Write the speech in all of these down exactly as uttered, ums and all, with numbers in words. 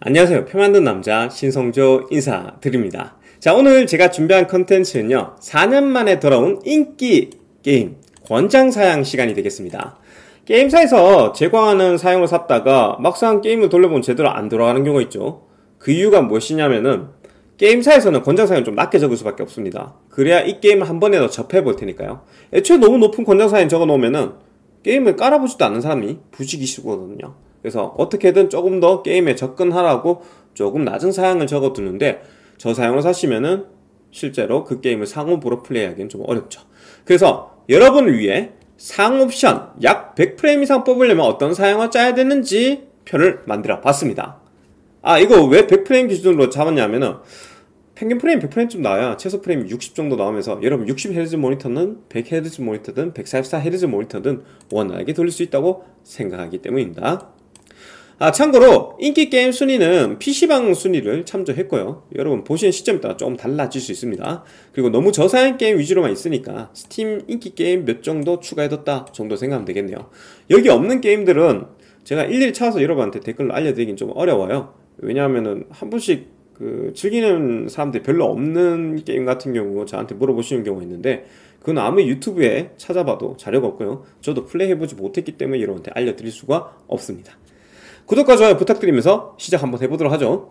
안녕하세요. 표 만든 남자 신성조 인사드립니다. 자, 오늘 제가 준비한 컨텐츠는요, 사 년 만에 돌아온 인기 게임 권장 사양 시간이 되겠습니다. 게임사에서 제공하는 사양을 샀다가 막상 게임을 돌려보면 제대로 안 돌아가는 경우가 있죠. 그 이유가 무엇이냐면은 게임사에서는 권장 사양을 좀 낮게 적을 수밖에 없습니다. 그래야 이 게임을 한 번에 더 접해볼 테니까요. 애초에 너무 높은 권장 사양 적어 놓으면은 게임을 깔아보지도 않는 사람이 부지기 쉬우거든요. 그래서 어떻게든 조금 더 게임에 접근하라고 조금 낮은 사양을 적어 두는데, 저 사양을 사시면은 실제로 그 게임을 상업으로 플레이하기는 좀 어렵죠. 그래서 여러분을 위해 상옵션 약 백 프레임 이상 뽑으려면 어떤 사양을 짜야 되는지 표를 만들어 봤습니다. 아, 이거 왜 백 프레임 기준으로 잡았냐면은 평균 프레임 백 프레임쯤 나와야 최소 프레임 육십 정도 나오면서 여러분 육십 헤르츠 모니터는 백 헤르츠 모니터든 백사십사 헤르츠 모니터든 원활하게 돌릴 수 있다고 생각하기 때문입니다. 아, 참고로 인기 게임 순위는 피씨방 순위를 참조했고요. 여러분 보시는 시점에 따라 조금 달라질 수 있습니다. 그리고 너무 저사양 게임 위주로만 있으니까 스팀 인기 게임 몇 정도 추가해뒀다 정도 생각하면 되겠네요. 여기 없는 게임들은 제가 일일이 찾아서 여러분한테 댓글로 알려드리긴 좀 어려워요. 왜냐하면은 한 번씩 그 즐기는 사람들이 별로 없는 게임 같은 경우 저한테 물어보시는 경우가 있는데, 그건 아무리 유튜브에 찾아봐도 자료가 없고요. 저도 플레이해보지 못했기 때문에 여러분한테 알려드릴 수가 없습니다. 구독과 좋아요 부탁드리면서 시작 한번 해보도록 하죠.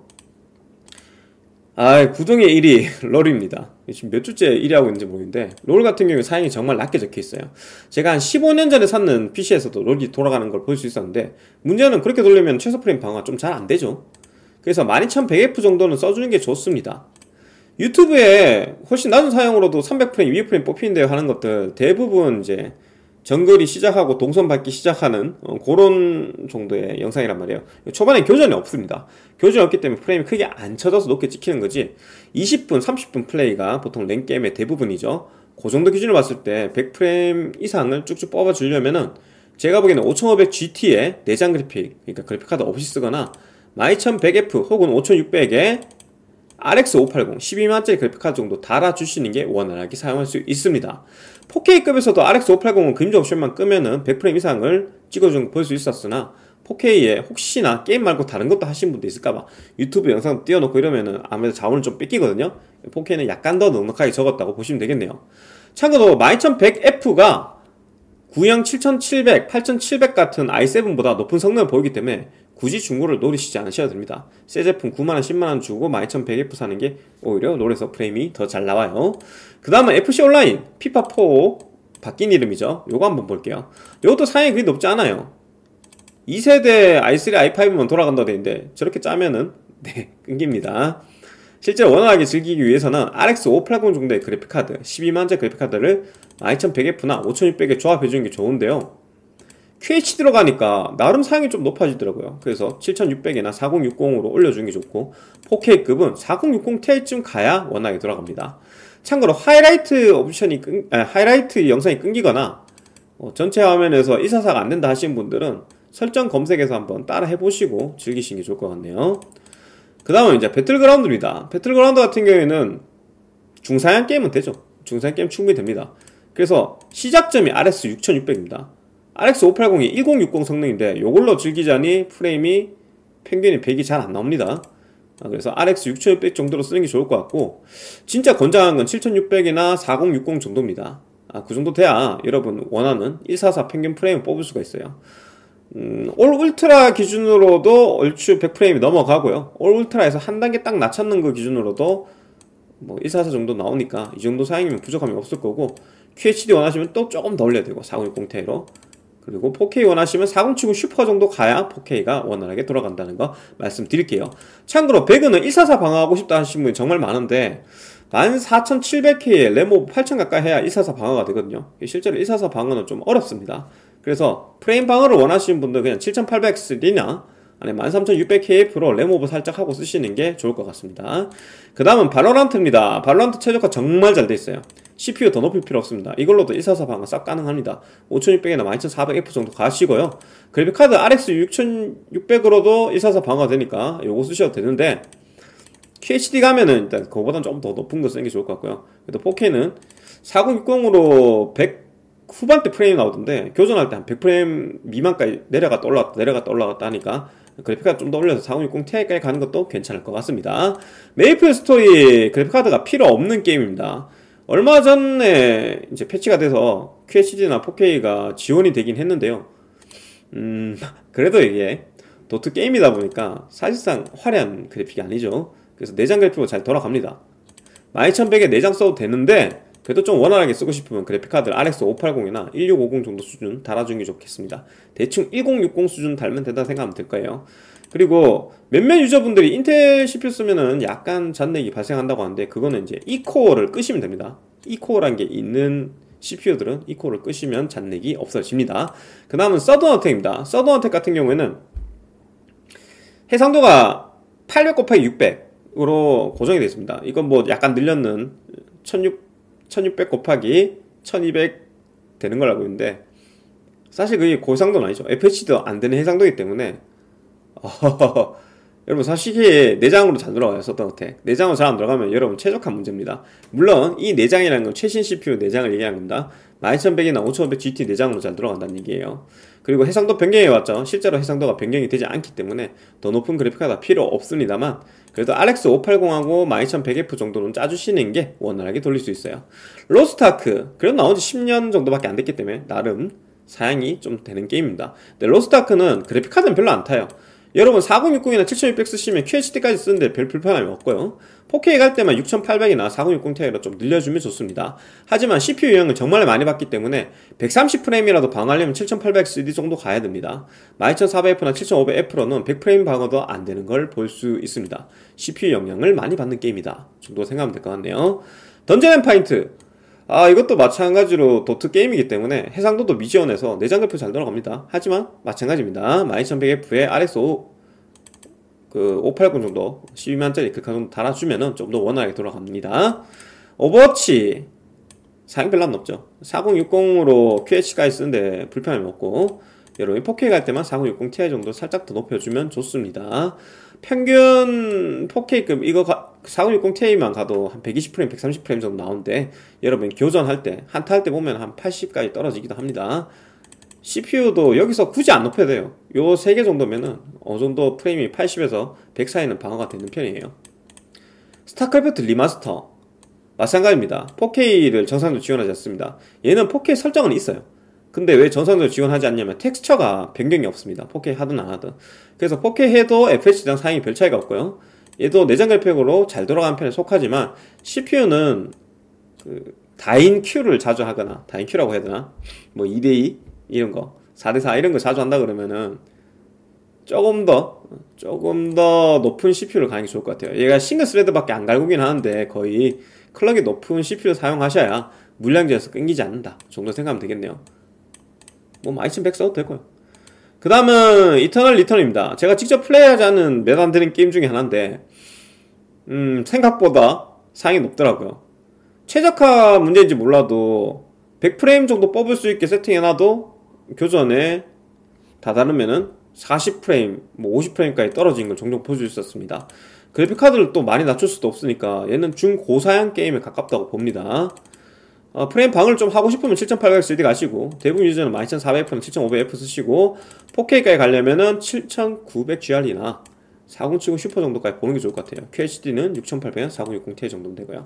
아, 구동의 일 위 롤입니다. 지금 몇 주째 일 위 하고 있는지 모르겠는데, 롤 같은 경우에 사양이 정말 낮게 적혀있어요. 제가 한 십오 년 전에 샀는 피씨에서도 롤이 돌아가는 걸 볼 수 있었는데, 문제는 그렇게 돌리면 최소 프레임 방어가 좀 잘 안되죠. 그래서 만 이천백 에프 정도는 써주는 게 좋습니다. 유튜브에 훨씬 낮은 사양으로도 삼백 프레임, 이백 프레임 뽑히는데요 하는 것들 대부분 이제 정글이 시작하고 동선 밟기 시작하는 어, 그런 정도의 영상이란 말이에요. 초반에 교전이 없습니다. 교전이 없기 때문에 프레임이 크게 안 쳐져서 높게 찍히는 거지, 이십 분, 삼십 분 플레이가 보통 랭게임의 대부분이죠. 그 정도 기준으로 봤을 때 백 프레임 이상을 쭉쭉 뽑아주려면은 제가 보기에는 오천오백 지티에 내장 그래픽, 그러니까 그래픽카드 없이 쓰거나 만 이천백 에프 혹은 오천육백에 알엑스 오백팔십 십이만짜리 그래픽카드 정도 달아주시는 게 원활하게 사용할 수 있습니다. 포케이급에서도 알엑스 오백팔십은 그림자 옵션만 끄면은 백 프레임 이상을 찍어주는 거 볼 수 있었으나, 포케이에 혹시나 게임 말고 다른 것도 하시는 분도 있을까봐 유튜브 영상 띄워놓고 이러면은 아무래도 자원을 좀 뺏기거든요. 포케이는 약간 더 넉넉하게 적었다고 보시면 되겠네요. 참고로 만 이천백 에프가 구형 칠천칠백, 팔천칠백 같은 아이 세븐보다 높은 성능을 보이기 때문에 굳이 중고를 노리시지 않으셔도 됩니다. 새 제품 구만원, 십만원 주고 만 이천백 에프 사는 게 오히려 롤에서 프레임이 더 잘 나와요. 그 다음은 에프씨 온라인 피파 사 바뀐 이름이죠. 요거 한번 볼게요. 요것도 사양이 그리 높지 않아요. 이 세대 아이 쓰리, 아이 파이브만 돌아간다고 되는데 저렇게 짜면은 네, 끊깁니다. 실제로 원활하게 즐기기 위해서는 알엑스 오백팔십 정도의 그래픽카드, 십이만짜리 그래픽카드를 만 이천백 에프나 오천육백에 조합해주는 게 좋은데요, 큐에이치디로 가니까 나름 사양이 좀 높아지더라고요. 그래서 칠천육백이나 사천육십으로 올려주는 게 좋고, 포케이급은 사천육십 티아이쯤 가야 원활하게 돌아갑니다. 참고로 하이라이트 옵션이 끈, 아, 하이라이트 영상이 끊기거나 어, 전체 화면에서 일사사가 안된다 하시는 분들은 설정 검색해서 한번 따라 해보시고 즐기시는 게 좋을 것 같네요. 그 다음은 이제 배틀그라운드입니다. 배틀그라운드 같은 경우에는 중사양 게임은 되죠. 중사양 게임 충분히 됩니다. 그래서 시작점이 알엑스 육천육백입니다. 알엑스 오백팔십이 천육십 성능인데 요걸로 즐기자니 프레임이 평균이 백이 잘 안 나옵니다. 그래서 알엑스 육천육백 정도로 쓰는 게 좋을 것 같고, 진짜 권장한 건 칠천육백이나 사천육십 정도입니다. 아, 그 정도 돼야 여러분 원하는 일사사 평균 프레임을 뽑을 수가 있어요. 음, 올 울트라 기준으로도 얼추 백 프레임이 넘어가고요. 올 울트라에서 한 단계 딱 낮췄는 거 기준으로도 뭐 일사사 정도 나오니까 이 정도 사양이면 부족함이 없을 거고, 큐에이치디 원하시면 또 조금 더 올려야 되고 사천육십 티아이로, 그리고 포케이 원하시면 사천칠십 슈퍼 정도 가야 포케이가 원활하게 돌아간다는 거 말씀드릴게요. 참고로 배그는 일사사 방어하고 싶다 하시는 분이 정말 많은데, 만 사천칠백 케이에 램오브 팔천 가까이 해야 일사사 방어가 되거든요. 실제로 일사사 방어는 좀 어렵습니다. 그래서 프레임 방어를 원하시는 분들 그냥 칠천팔백 쓰리나 아니면 만 삼천육백 케이에프로 램오브 살짝 하고 쓰시는 게 좋을 것 같습니다. 그 다음은 발로란트입니다. 발로란트 최적화 정말 잘 돼 있어요. 씨피유 더 높일 필요 없습니다. 이걸로도 일사사 방어 싹 가능합니다. 오천육백이나 만 이천사백 에프 정도 가시고요. 그래픽카드 알엑스 육천육백으로도 일사사 방어가 되니까 요거 쓰셔도 되는데, 큐에이치디 가면은 일단 그거보다는 좀 더 높은 거 쓰는 게 좋을 것 같고요. 그래도 포케이는 사천육십으로 백 후반대 프레임이 나오던데, 교전할 때 한 백 프레임 미만까지 내려갔다 올라갔다 내려갔다 올라갔다 하니까 그래픽카드 좀 더 올려서 사공육공 티아이까지 가는 것도 괜찮을 것 같습니다. 메이플 스토리 그래픽카드가 필요 없는 게임입니다. 얼마 전에 이제 패치가 돼서 큐에이치디나 포케이가 지원이 되긴 했는데요. 음, 그래도 이게 도트 게임이다 보니까 사실상 화려한 그래픽이 아니죠. 그래서 내장 그래픽으로 잘 돌아갑니다. 만 이천백에 내장 써도 되는데 그래도 좀 원활하게 쓰고 싶으면 그래픽카드를 알엑스 오백팔십이나 일육오공 정도 수준 달아주는 게 좋겠습니다. 대충 천육십 수준 달면 된다 생각하면 될 거예요. 그리고 몇몇 유저분들이 인텔 씨피유 쓰면은 약간 잔내기 발생한다고 하는데 그거는 이제 이 코어를 끄시면 됩니다. 이 코어란 게 있는 씨피유들은 이 코어를 끄시면 잔내기 없어집니다. 그 다음은 서든어택입니다. 서든어택 같은 경우에는 해상도가 팔백 곱하기 육백으로 고정이 되어 있습니다. 이건 뭐 약간 늘렸는 천육백 곱하기 천이백 되는 걸 알고 있는데 사실 그게 고해상도는 아니죠. 에프에이치도 안 되는 해상도이기 때문에 어, 여러분 사실 이게 내장으로 잘 들어가요. 서든어택 내장으로 잘 안 들어가면 여러분 최적화 문제입니다. 물론 이 내장이라는 건 최신 씨피유 내장을 얘기하는 겁니다. 만 이천백이나 오천오백 지티 내장으로 잘 들어간다는 얘기예요. 그리고 해상도 변경해왔죠. 실제로 해상도가 변경이 되지 않기 때문에 더 높은 그래픽카드가 필요 없습니다만 그래도 알엑스 오백팔십하고 만 이천백 에프 정도는 짜주시는 게 원활하게 돌릴 수 있어요. 로스트아크 그래도 나온 지 십 년 정도밖에 안 됐기 때문에 나름 사양이 좀 되는 게임입니다. 근데 로스트아크는 그래픽카드는 별로 안 타요. 여러분 사공육공이나 칠천육백 쓰시면 큐에이치디까지 쓰는데 별 불편함이 없고요. 포케이 갈 때만 육천팔백이나 사공육공 티아이로 좀 늘려주면 좋습니다. 하지만 씨피유 유형을 정말 많이 받기 때문에 백삼십 프레임이라도 방어하려면 칠천팔백 씨디 정도 가야 됩니다. 만 이천사백 에프나 칠천오백 에프로는 백 프레임 방어도 안 되는 걸 볼 수 있습니다. 씨피유 영향을 많이 받는 게임이다 정도 생각하면 될 것 같네요. 던전 앤 파인트 아 이것도 마찬가지로 도트 게임이기 때문에 해상도도 미지원해서 내장 그래픽 잘 돌아갑니다. 하지만 마찬가지입니다. 만 이천백 에프에 알엑스 그 오백팔십 정도 십이만짜리 그 정도 달아주면은 좀 더 원활하게 돌아갑니다. 오버워치 사양 별로 안 높죠. 사공육공으로 큐에이치까지 쓰는데 불편함이 없고 여러분이 포케이 갈 때만 사공육공 티아이 정도 살짝 더 높여주면 좋습니다. 평균 포케이급 이거 사공육공 티아이만 가도 한 백이십 프레임, 백삼십 프레임 정도 나오는데 여러분 교전할 때 한타 할 때 보면 한 팔십까지 떨어지기도 합니다. 씨피유도 여기서 굳이 안 높여야 돼요. 요 세 개 정도면은 어느 정도 프레임이 팔십에서 백 사이는 방어가 되는 편이에요. 스타크래프트 리마스터 마찬가지입니다. 포케이를 정상적으로 지원하지 않습니다. 얘는 포케이 설정은 있어요. 근데 왜 전선을 지원하지 않냐면 텍스처가 변경이 없습니다. 포케이 하든 안 하든. 그래서 포케이 해도 에프에이치랑 사양이 별 차이가 없고요. 얘도 내장 그래픽으로 잘 돌아가는 편에 속하지만 씨피유는 그 다인 큐를 자주 하거나 다인 큐라고 해야 되나? 뭐 이 대 이 이런 거 사 대 사 이런 거 자주 한다 그러면은 조금 더 조금 더 높은 씨피유를 가는 게 좋을 것 같아요. 얘가 싱글 스레드밖에 안 갈구긴 하는데 거의 클럭이 높은 씨피유 사용하셔야 물량지에서 끊기지 않는다 정도 생각하면 되겠네요. 뭐 만 이천백 써도 되고요. 그 다음은 이터널 리턴입니다. 제가 직접 플레이하지 않은 몇 안 되는 게임 중에 하나인데 음 생각보다 사양이 높더라고요. 최적화 문제인지 몰라도 백 프레임 정도 뽑을 수 있게 세팅해놔도 교전에 다다르면은 사십 프레임, 뭐 오십 프레임까지 떨어진 걸 종종 볼 수 있었습니다. 그래픽카드를 또 많이 낮출 수도 없으니까 얘는 중고사양 게임에 가깝다고 봅니다. 어, 프레임 방어를 좀 하고 싶으면 칠천팔백 쓰리 디 가시고 대부분 유저는 만 이천사백 에프나 칠천오백 에프 쓰시고 포케이까지 가려면은 칠천구백 지알이나 사공칠공 슈퍼 정도까지 보는 게 좋을 것 같아요. 큐에이치디는 육천팔백이나 사공육공 티아이 정도면 되고요.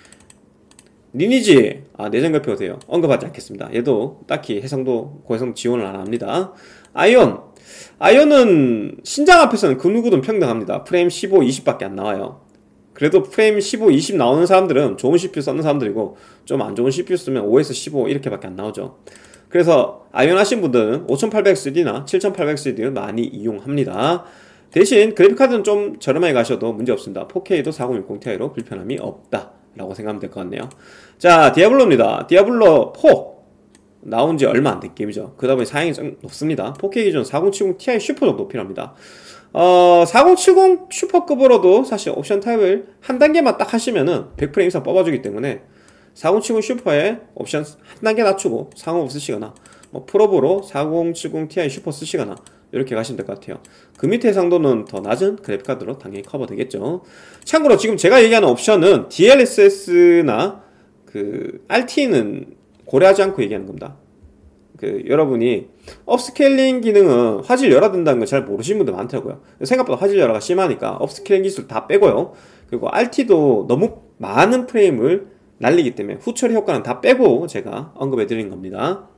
리니지 아 내장 그래픽이 돼요. 언급하지 않겠습니다. 얘도 딱히 해상도 고해상도 지원을 안 합니다. 아이온 아이온은 신작 앞에서는 그 누구든 평등합니다. 프레임 십오, 이십밖에 안 나와요. 그래도 프레임 십오, 이십 나오는 사람들은 좋은 씨피유 쓰는 사람들이고 좀 안 좋은 씨피유 쓰면 오에스 십오 이렇게밖에 안 나오죠. 그래서 아이온 하신 분들은 오천팔백 쓰리디나 칠천팔백 쓰리디를 많이 이용합니다. 대신 그래픽카드는 좀 저렴하게 가셔도 문제없습니다. 포케이도 사공육공 티아이로 불편함이 없다 라고 생각하면 될 것 같네요. 자, 디아블로입니다. 디아블로 사 나온지 얼마 안 된 게임이죠. 그러다 보니 사양이 좀 높습니다. 포케이 기준 사공칠공 티아이 슈퍼 정도 필요합니다. 어, 사공칠공 슈퍼급으로도 사실 옵션 타입을 한 단계만 딱 하시면은 백 프레임 이상 뽑아주기 때문에 사공칠공 슈퍼에 옵션 한 단계 낮추고 상업 쓰시거나 뭐 프로브로 사공칠공 티아이 슈퍼 쓰시거나 이렇게 가시면 될 것 같아요. 그 밑에 상도는 더 낮은 그래픽카드로 당연히 커버 되겠죠. 참고로 지금 제가 얘기하는 옵션은 디엘에스에스나 그 알티는 고려하지 않고 얘기하는 겁니다. 그 여러분이 업스케일링 기능은 화질 열화 된다는 걸 잘 모르시는 분들 많더라고요. 생각보다 화질 열화가 심하니까 업스케일링 기술 다 빼고요. 그리고 알티도 너무 많은 프레임을 날리기 때문에 후처리 효과는 다 빼고 제가 언급해 드린 겁니다.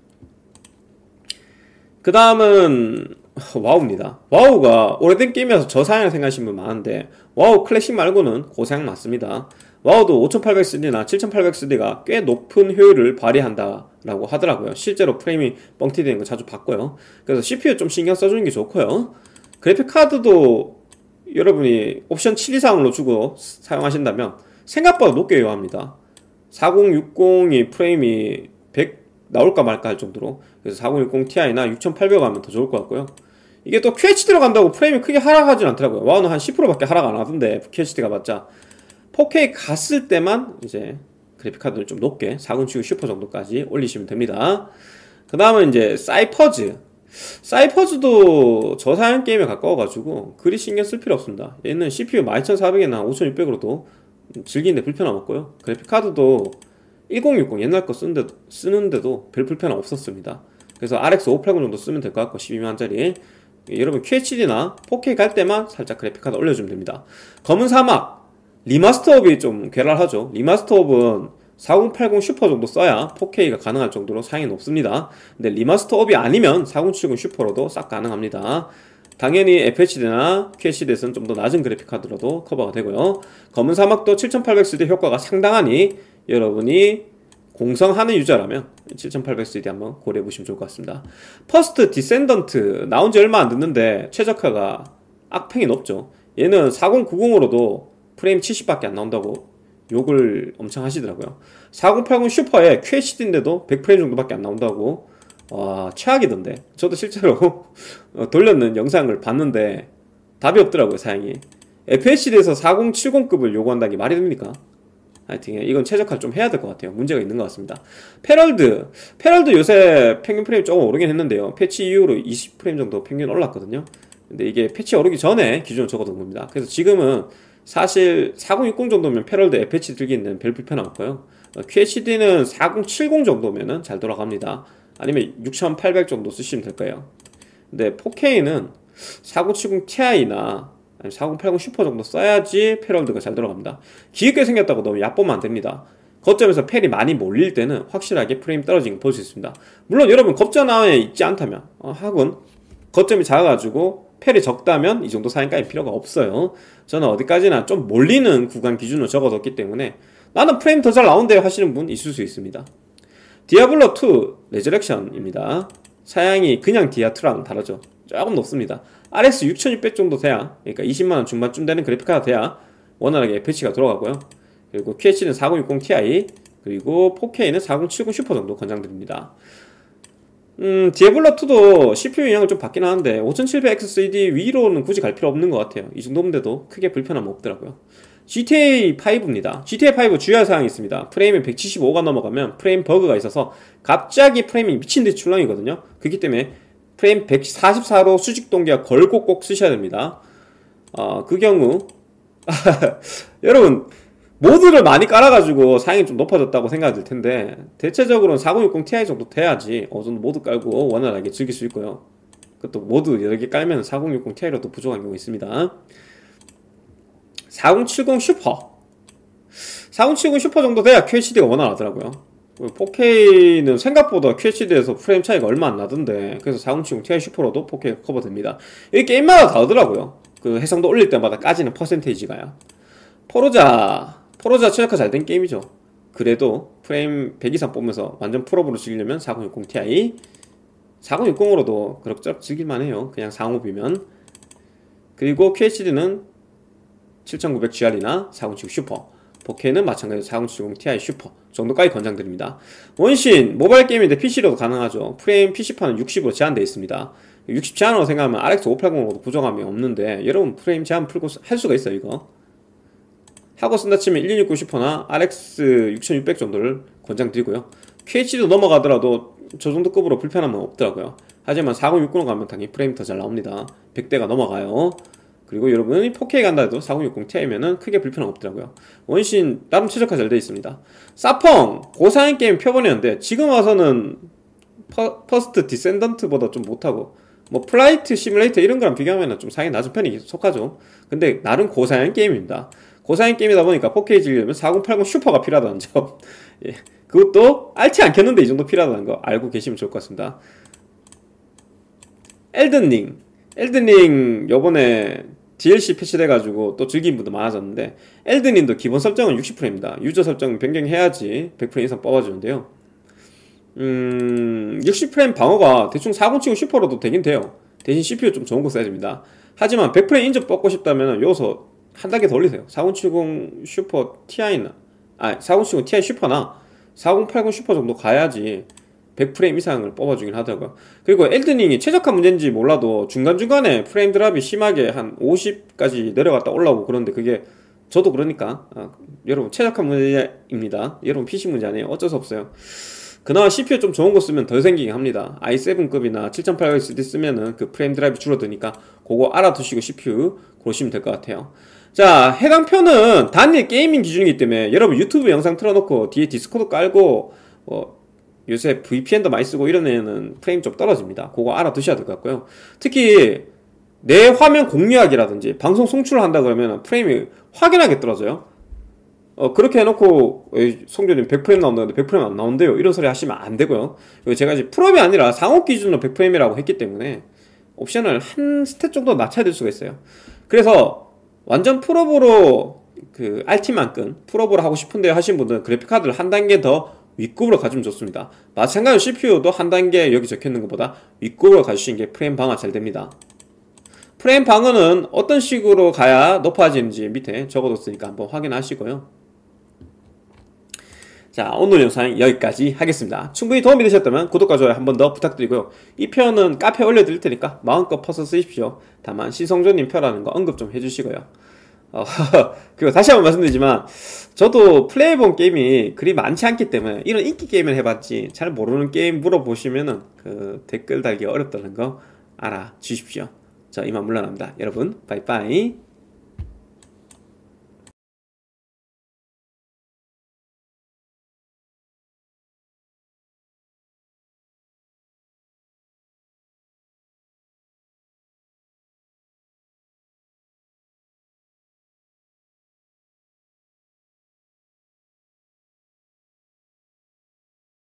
그 다음은 와우입니다. 와우가 오래된 게임이라서 저사양을 생각하시는 분 많은데 와우 클래식 말고는 고사양 맞습니다. 와우도 오천팔백 쓰디나 칠천팔백 쓰디가 꽤 높은 효율을 발휘한다 라고 하더라고요. 실제로 프레임이 뻥튀되는 거 자주 봤고요. 그래서 씨피유 좀 신경 써주는 게 좋고요. 그래픽카드도 여러분이 옵션 칠 이상으로 주고 사용하신다면 생각보다 높게 요합니다. 사공육공이 프레임이 백 나올까 말까 할 정도로. 그래서 사공육공 티아이나 육천팔백 하면 더 좋을 것 같고요. 이게 또 큐에이치 들어간다고 프레임이 크게 하락하진 않더라고요. 와우는 한 십 퍼센트밖에 하락 안 하던데 큐에이치디가 맞자 포케이 갔을 때만 이제 그래픽카드를 좀 높게 사공칠구 슈퍼 정도까지 올리시면 됩니다. 그 다음은 이제 사이퍼즈. 사이퍼즈도 저사양 게임에 가까워가지고 그리 신경 쓸 필요 없습니다. 얘는 씨피유 만 이천사백이나 오천육백으로도 즐기는데 불편함 없고요. 그래픽카드도 천육십 옛날 거 쓰는데도, 쓰는데도 별 불편함 없었습니다. 그래서 알엑스 오백팔십 정도 쓰면 될 것 같고 십이만짜리 여러분 큐에이치디나 포케이 갈 때만 살짝 그래픽카드 올려주면 됩니다. 검은 사막 리마스터업이 좀 괴랄하죠. 리마스터업은 사공팔공 슈퍼 정도 써야 포케이가 가능할 정도로 사양이 높습니다. 근데 리마스터업이 아니면 사공칠공 슈퍼로도 싹 가능합니다. 당연히 에프에이치디나 큐에이치디에서는 좀 더 낮은 그래픽카드로도 커버가 되고요. 검은 사막도 칠천팔백 쓰디 효과가 상당하니 여러분이 공성하는 유저라면 칠천팔백 쓰디 한번 고려해보시면 좋을 것 같습니다. 퍼스트 디센던트 나온지 얼마 안 됐는데 최저가가 악평이 높죠. 얘는 사공구공으로도 프레임 칠십밖에 안 나온다고 욕을 엄청 하시더라고요. 사공팔공 슈퍼에 큐에이치디인데도 백 프레임 정도밖에 안 나온다고. 와, 최악이던데. 저도 실제로 돌렸는 영상을 봤는데 답이 없더라고요, 사양이. 에프에이치디에서 사공칠공급을 요구한다는 게 말이 됩니까? 하여튼 이건 최적화를 좀 해야 될 것 같아요. 문제가 있는 것 같습니다. 페럴드 페럴드 요새 평균 프레임 조금 오르긴 했는데요. 패치 이후로 이십 프레임 정도 평균 올랐거든요. 근데 이게 패치 오르기 전에 기준을 적어둔 겁니다. 그래서 지금은 사실 사공육공 정도면 페럴드 에프에이치디 들기는 별 불편 없고요. 큐에이치디는 사공칠공 정도면은 잘 돌아갑니다. 아니면 육천팔백 정도 쓰시면 될 거예요. 근데 포케이는 사공칠공 티아이나 사공팔공 슈퍼 정도 써야지 페럴드가 잘 돌아갑니다. 귀엽게 생겼다고 너무 얕보면 안 됩니다. 거점에서 펠이 많이 몰릴 때는 확실하게 프레임 떨어지는 거 볼 수 있습니다. 물론 여러분 겁전 안에 있지 않다면 어, 하군 거점이 작아가지고 펠이 적다면 이 정도 사양까지 필요가 없어요. 저는 어디까지나 좀 몰리는 구간 기준으로 적어뒀기 때문에 나는 프레임 더 잘 나온대 하시는 분 있을 수 있습니다. 디아블로 투 레저렉션입니다. 사양이 그냥 디아투랑 다르죠. 조금 높습니다. 알엑스 육천육백 정도 돼야, 그러니까 이십만원 중반쯤 되는 그래픽카가 돼야 원활하게 에프에이치가 돌아가고요. 그리고 큐에이치는 사공육공 티아이, 그리고 포케이는 사공칠공 슈퍼 정도 권장드립니다. 음, 디아블로 투도 씨피유 영향을 좀 받긴 하는데 오천칠백 엑스쓰리 위로는 굳이 갈 필요 없는 것 같아요. 이 정도면 돼도 크게 불편함 없더라고요. 지티에이 파이브입니다. 지티에이 파이브 주의할 사항이 있습니다. 프레임이 백칠십오가 넘어가면 프레임 버그가 있어서 갑자기 프레임이 미친듯이 출렁이거든요. 그렇기 때문에 프레임 백사십사로 수직 동기화 걸고 꼭 쓰셔야 됩니다. 어, 그 경우 여러분 모드를 많이 깔아가지고 사양이 좀 높아졌다고 생각이 들 텐데 대체적으로는 사공육공 티아이 정도 돼야지 어느 정도 모드 깔고 원활하게 즐길 수 있고요. 그것도 모드 여러 개 깔면 사공육공 티아이로도 부족한 경우 있습니다. 사공칠공 슈퍼 사공칠공 슈퍼 정도 돼야 큐에이치디가 원활하더라고요. 포케이는 생각보다 큐에이치디에서 프레임 차이가 얼마 안 나던데 그래서 사공칠공 티아이 슈퍼로도 포케이가 커버됩니다. 이게 게임마다 다르더라고요. 그 해상도 올릴 때마다 까지는 퍼센테이지가요. 포르자 포르자 최적화 잘 된 게임이죠. 그래도 프레임 백 이상 뽑으면서 완전 풀업으로 즐기려면 사공육공 티아이 사공육공으로도 그럭저럭 즐길만 해요. 그냥 상업이면. 그리고 큐에이치디는 칠천구백 지알이나 사공칠공 슈퍼, 포케이는 마찬가지로 사공칠공 티아이 슈퍼 정도까지 권장드립니다. 원신 모바일 게임인데 피시로도 가능하죠. 프레임 피시판은 육십으로 제한되어 있습니다. 육십 제한으로 생각하면 알엑스 오백팔십으로도 부족함이 없는데 여러분 프레임 제한 풀고 할 수가 있어요. 이거 하고 쓴다 치면 천육십구 슈퍼나 알엑스 육천육백 정도를 권장드리고요. 큐에이치디도 넘어가더라도 저 정도 급으로 불편함은 없더라고요. 하지만 사공육공으로 가면 당연히 프레임 더 잘 나옵니다. 백 대가 넘어가요. 그리고 여러분이 포케이 간다 해도 사공육공 티아이면은 크게 불편함 없더라고요. 원신 나름 최적화 잘 되어 있습니다. 사펑 고사양 게임 표본이었는데 지금 와서는 퍼, 퍼스트 디센던트보다 좀 못하고 뭐 플라이트 시뮬레이터 이런 거랑 비교하면 좀 사양이 낮은 편이 속하죠. 근데 나름 고사양 게임입니다. 고사양 게임이다 보니까 포케이 즐기려면 사공팔공 슈퍼가 필요하다는 점 예. 그것도 알티 안 켰는데 이 정도 필요하다는 거 알고 계시면 좋을 것 같습니다. 엘든링 엘든링 요번에 디엘씨 패치돼가지고 또 즐긴 분도 많아졌는데 엘든링도 기본 설정은 육십 프레임입니다. 유저 설정 변경해야지 백 프레임 이상 뽑아주는데요. 음... 육십 프레임 방어가 대충 사공칠공 슈퍼로도 되긴 돼요. 대신 씨피유 좀 좋은 거 써야 됩니다. 하지만 백 프레임 인접 뽑고 싶다면 여기서 한 단계 더 올리세요. 사공칠공 슈퍼 티아이나 아 사공칠공 티아이 슈퍼나 사공팔공 슈퍼 정도 가야지 백 프레임 이상을 뽑아주긴 하더라고요. 그리고 엘든링이 최적화 문제인지 몰라도 중간중간에 프레임 드랍이 심하게 한 오십까지 내려갔다 올라오고 그런데 그게 저도 그러니까 아, 여러분 최적화 문제입니다. 여러분 피씨 문제 아니에요. 어쩔 수 없어요. 그나마 씨피유 좀 좋은 거 쓰면 덜 생기긴 합니다. 아이 세븐급이나 칠천팔백 엑스디 쓰면은 그 프레임 드랍이 줄어드니까 그거 알아두시고 씨피유 고르시면 될 것 같아요. 자, 해당 표는 단일 게이밍 기준이기 때문에 여러분 유튜브 영상 틀어놓고 뒤에 디스코드 깔고 뭐 요새 브이피엔도 많이 쓰고 이런 애는 프레임 좀 떨어집니다. 그거 알아두셔야 될 것 같고요. 특히 내 화면 공유하기라든지 방송 송출을 한다 그러면 프레임이 확연하게 떨어져요. 어, 그렇게 해놓고 송조님 백 프레임 나온다는데 백 프레임 안 나온대요 이런 소리 하시면 안 되고요. 제가 이제 풀업이 아니라 상업 기준으로 백 프레임이라고 했기 때문에 옵션을 한 스탯 정도 낮춰야 될 수가 있어요. 그래서 완전 풀업으로 그 알티만큼 풀업으로 하고 싶은데 하신 분들은 그래픽카드를 한 단계 더 윗급으로 가주면 좋습니다. 마찬가지로 씨피유도 한 단계 여기 적혀있는 것보다 윗급으로 가주시는 게 프레임 방어 잘 됩니다. 프레임 방어는 어떤 식으로 가야 높아지는지 밑에 적어뒀으니까 한번 확인하시고요. 자, 오늘 영상 여기까지 하겠습니다. 충분히 도움이 되셨다면 구독과 좋아요 한 번 더 부탁드리고요. 이 표는 카페에 올려드릴 테니까 마음껏 퍼서 쓰십시오. 다만 시성조님 표라는 거 언급 좀 해주시고요. 어, 그리고 다시 한번 말씀드리지만 저도 플레이해본 게임이 그리 많지 않기 때문에 이런 인기 게임을 해봤지 잘 모르는 게임 물어보시면은 그 댓글 달기 어렵다는 거 알아주십시오. 저 이만 물러납니다. 여러분 빠이빠이.